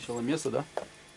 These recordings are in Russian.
Сначала мясо, да?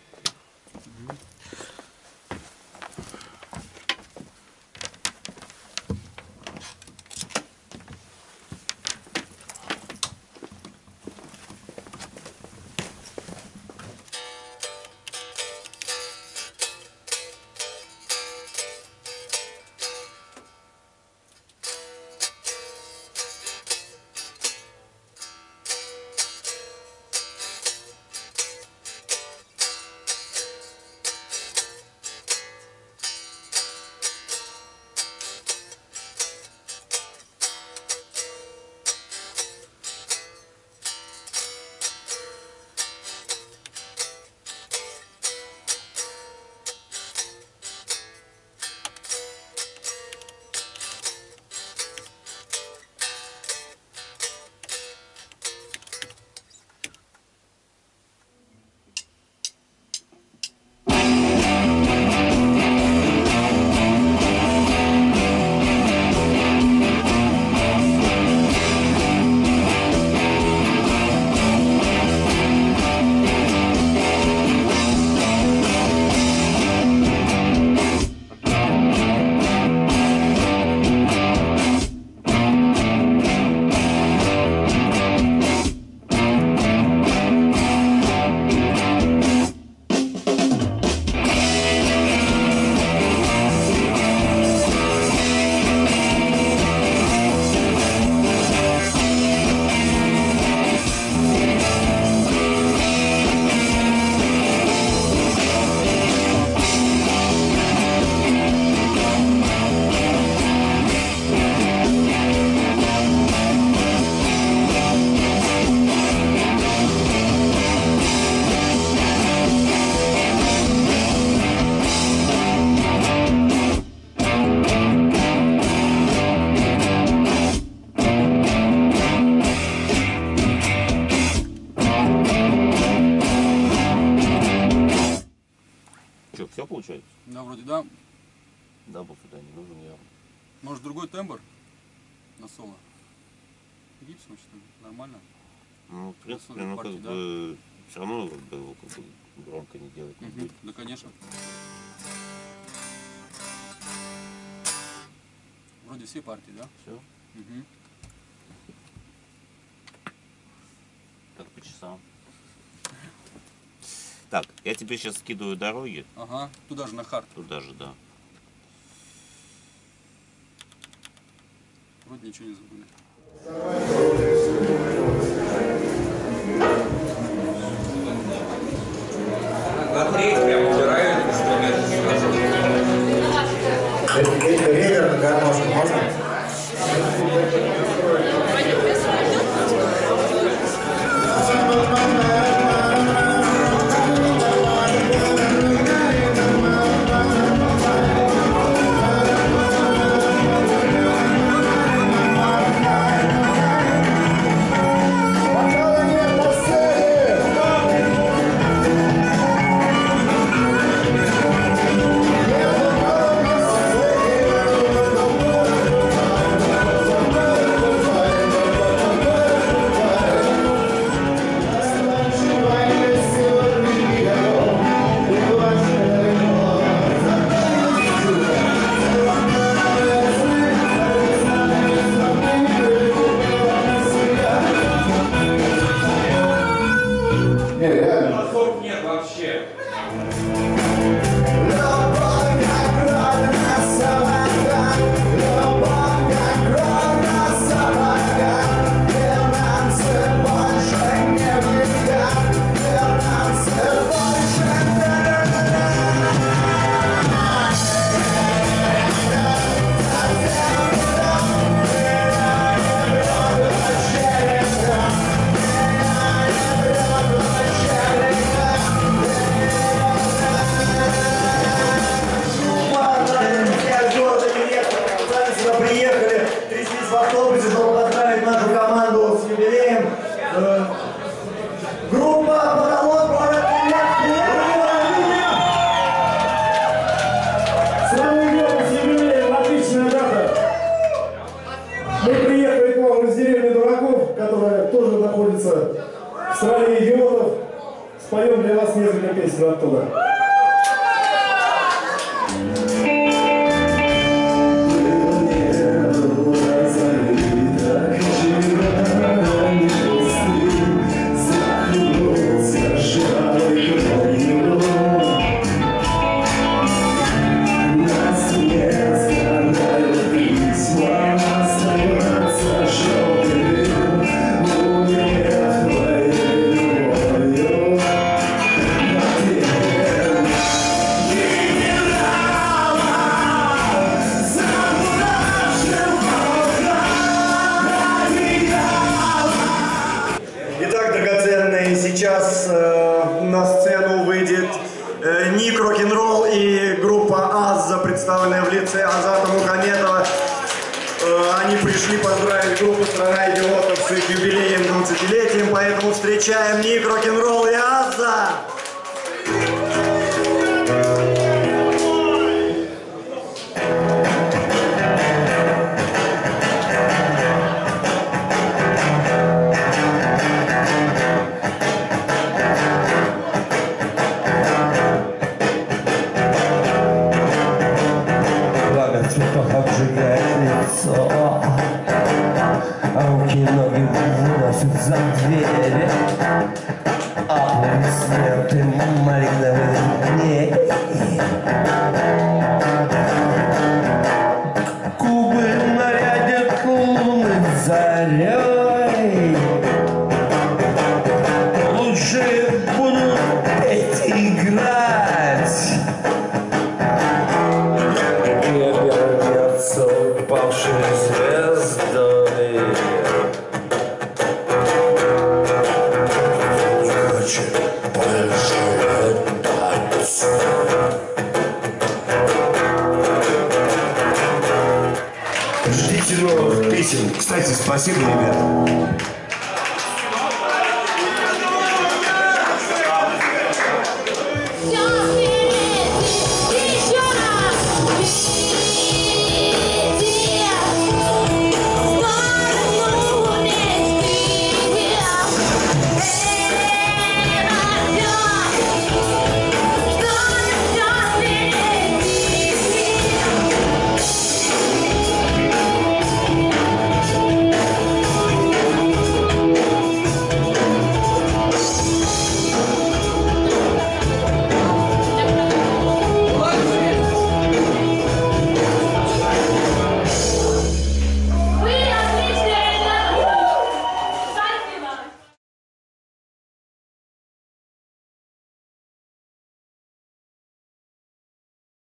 Что, все получается? Да, вроде да. Дабл сюда не нужен явно. Может другой тембр на соло? Гипсом что ли? Нормально? Ну, в принципе, ну как бы все равно как бы его как бы громко не делать не будет. Да, конечно. Вроде все партии, да? Все. Так по часам. Так, я тебе сейчас скидываю дороги. Ага, туда же на хард. Туда же, да. Вроде ничего не забыли. На треть прям убираю инструмент. Ревер на гармошку можно? магистратура. Итак, драгоценные, сейчас на сцену выйдет Ник Рок-н-ролл и группа Азза, представленная в лице Азата Мухаметова. Они пришли поздравить группу «Страна идиотов» с их юбилеем 20-летием, поэтому встречаем Ник Рок-н-ролл и Азза! Цветок обжигает лицо, а руки и ноги выносят за двери. Аплодисменты малиновых дней. Кубы нарядят луны зарей. Лучшие будут петь и играть. Упавшие звезды. Хочу больше летать. Ждите новых песен. Кстати, спасибо, ребята.